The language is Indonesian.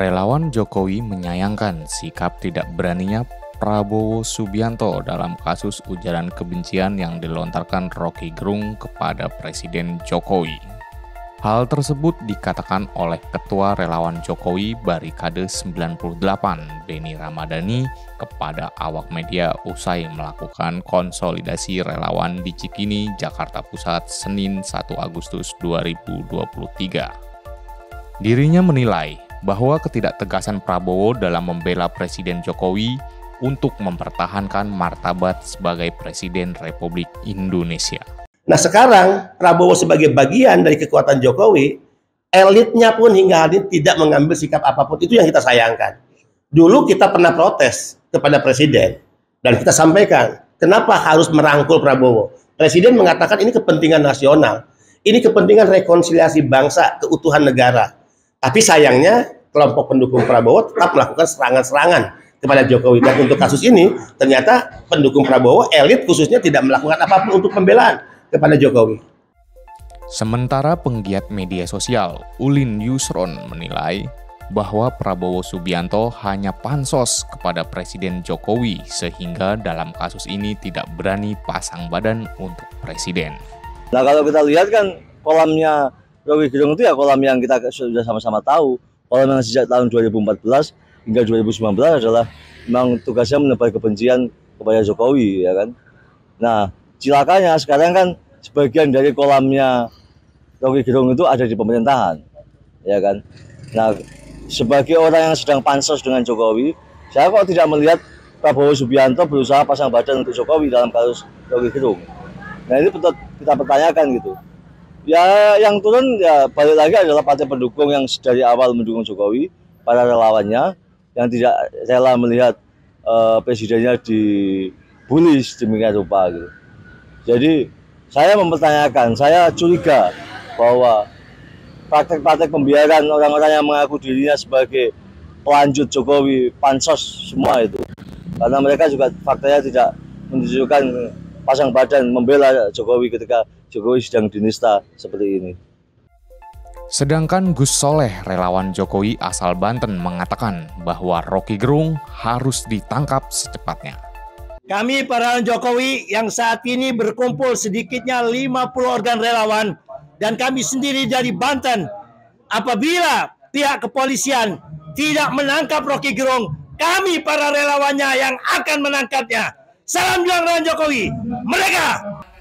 Relawan Jokowi menyayangkan sikap tidak beraninya Prabowo Subianto dalam kasus ujaran kebencian yang dilontarkan Roky Gerung kepada Presiden Jokowi. Hal tersebut dikatakan oleh Ketua Relawan Jokowi Barikade 98, Benny Ramadhani, kepada awak media usai melakukan konsolidasi relawan di Cikini, Jakarta Pusat, Senin 1 Agustus 2023. Dirinya menilai bahwa ketidaktegasan Prabowo dalam membela Presiden Jokowi untuk mempertahankan martabat sebagai Presiden Republik Indonesia. Nah sekarang Prabowo sebagai bagian dari kekuatan Jokowi, elitnya pun hingga hari ini tidak mengambil sikap apapun. Itu yang kita sayangkan. Dulu kita pernah protes kepada Presiden dan kita sampaikan kenapa harus merangkul Prabowo. Presiden mengatakan ini kepentingan nasional, ini kepentingan rekonsiliasi bangsa, keutuhan negara. Tapi sayangnya kelompok pendukung Prabowo tetap melakukan serangan-serangan kepada Jokowi. Dan untuk kasus ini ternyata pendukung Prabowo, elit khususnya, tidak melakukan apapun untuk pembelaan kepada Jokowi. Sementara penggiat media sosial Ulin Yusron menilai bahwa Prabowo Subianto hanya pansos kepada Presiden Jokowi sehingga dalam kasus ini tidak berani pasang badan untuk Presiden. Nah kalau kita lihat kan kolamnya Roky Gerung itu ya kolam yang kita sudah sama-sama tahu. Kolam yang sejak tahun 2014 hingga 2019 adalah memang tugasnya menebar kebencian kepada Jokowi, ya kan. Nah cilakanya sekarang kan sebagian dari kolamnya Roky Gerung itu ada di pemerintahan, ya kan. Nah, sebagai orang yang sedang pansos dengan Jokowi, saya kok tidak melihat Prabowo Subianto berusaha pasang badan untuk Jokowi dalam kasus Roky Gerung. Nah, ini betul kita pertanyakan gitu. Ya, yang turun ya balik lagi adalah partai pendukung yang dari awal mendukung Jokowi, para relawannya yang tidak rela melihat presidennya dibully sedemikian rupa gitu. Jadi saya mempertanyakan, saya curiga bahwa praktek-praktek pembiaran orang-orang yang mengaku dirinya sebagai pelanjut Jokowi, pansos semua itu. Karena mereka juga faktanya tidak menunjukkan pasang badan membela Jokowi ketika Jokowi sedang dinista seperti ini. Sedangkan Gus Soleh, relawan Jokowi asal Banten, mengatakan bahwa Roky Gerung harus ditangkap secepatnya. Kami para Jokowi yang saat ini berkumpul sedikitnya 50 organ relawan dan kami sendiri dari Banten. Apabila pihak kepolisian tidak menangkap Roky Gerung, kami para relawannya yang akan menangkapnya. Salam juang relawan Jokowi, merdeka!